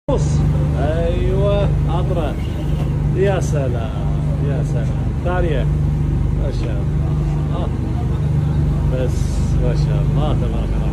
ايوه اطرح. يا سلام يا سلام. ثانية. ما شاء الله. بس ما شاء الله تبارك الله.